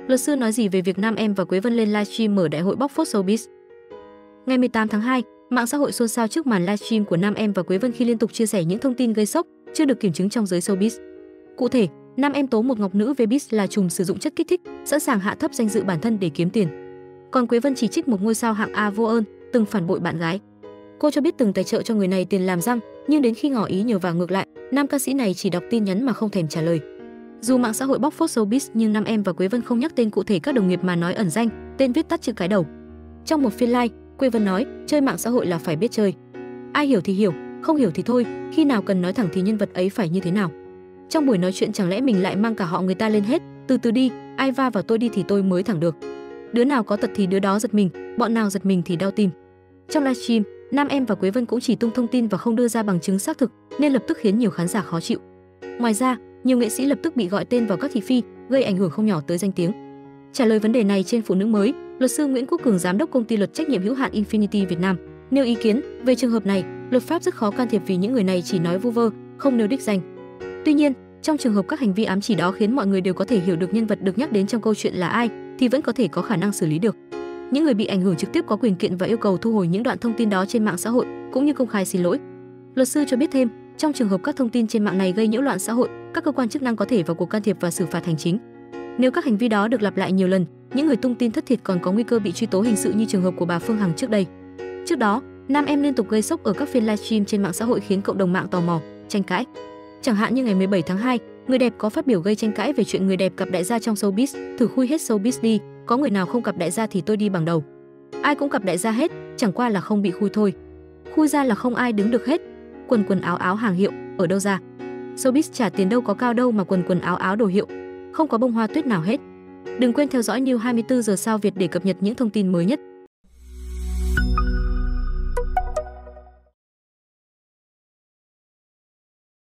Luật sư nói gì về việc nam em và Quế Vân lên livestream mở đại hội bóc phốt showbiz? Ngày 18 tháng 2, mạng xã hội xôn xao trước màn livestream của nam em và Quế Vân khi liên tục chia sẻ những thông tin gây sốc chưa được kiểm chứng trong giới showbiz. Cụ thể, nam em tố một ngọc nữ Vbiz là trùm sử dụng chất kích thích, sẵn sàng hạ thấp danh dự bản thân để kiếm tiền. Còn Quế Vân chỉ trích một ngôi sao hạng A vô ơn, từng phản bội bạn gái. Cô cho biết từng tài trợ cho người này tiền làm răng, nhưng đến khi ngỏ ý nhờ vả ngược lại, nam ca sĩ này chỉ đọc tin nhắn mà không thèm trả lời. Dù mạng xã hội bóc phốt showbiz nhưng nam em và Quế Vân không nhắc tên cụ thể các đồng nghiệp mà nói ẩn danh, tên viết tắt chữ cái đầu. Trong một phiên live, Quế Vân nói, chơi mạng xã hội là phải biết chơi. Ai hiểu thì hiểu, không hiểu thì thôi, khi nào cần nói thẳng thì nhân vật ấy phải như thế nào. Trong buổi nói chuyện chẳng lẽ mình lại mang cả họ người ta lên hết, từ từ đi, ai va vào tôi đi thì tôi mới thẳng được. Đứa nào có tật thì đứa đó giật mình, bọn nào giật mình thì đau tim. Trong livestream, nam em và Quế Vân cũng chỉ tung thông tin và không đưa ra bằng chứng xác thực, nên lập tức khiến nhiều khán giả khó chịu. Ngoài ra, nhiều nghệ sĩ lập tức bị gọi tên vào các thị phi, gây ảnh hưởng không nhỏ tới danh tiếng. Trả lời vấn đề này trên Phụ nữ mới, luật sư Nguyễn Quốc Cường, giám đốc công ty luật trách nhiệm hữu hạn Infinity Việt Nam, nêu ý kiến về trường hợp này. Luật pháp rất khó can thiệp vì những người này chỉ nói vu vơ, không nêu đích danh. Tuy nhiên, trong trường hợp các hành vi ám chỉ đó khiến mọi người đều có thể hiểu được nhân vật được nhắc đến trong câu chuyện là ai, thì vẫn có thể có khả năng xử lý được. Những người bị ảnh hưởng trực tiếp có quyền kiện và yêu cầu thu hồi những đoạn thông tin đó trên mạng xã hội, cũng như công khai xin lỗi. Luật sư cho biết thêm, trong trường hợp các thông tin trên mạng này gây nhiễu loạn xã hội, các cơ quan chức năng có thể vào cuộc can thiệp và xử phạt hành chính. Nếu các hành vi đó được lặp lại nhiều lần, những người tung tin thất thiệt còn có nguy cơ bị truy tố hình sự như trường hợp của bà Phương Hằng trước đây. Trước đó, nam em liên tục gây sốc ở các phiên livestream trên mạng xã hội khiến cộng đồng mạng tò mò, tranh cãi. Chẳng hạn như ngày 17 tháng 2, người đẹp có phát biểu gây tranh cãi về chuyện người đẹp cặp đại gia trong showbiz, thử khui hết showbiz đi, có người nào không cặp đại gia thì tôi đi bằng đầu. Ai cũng cặp đại gia hết, chẳng qua là không bị khui thôi. Khui ra là không ai đứng được hết. Quần áo áo hàng hiệu, ở đâu ra? Showbiz trả tiền đâu có cao đâu mà quần áo áo đồ hiệu. Không có bông hoa tuyết nào hết. Đừng quên theo dõi News 24 giờ sao Việt để cập nhật những thông tin mới nhất.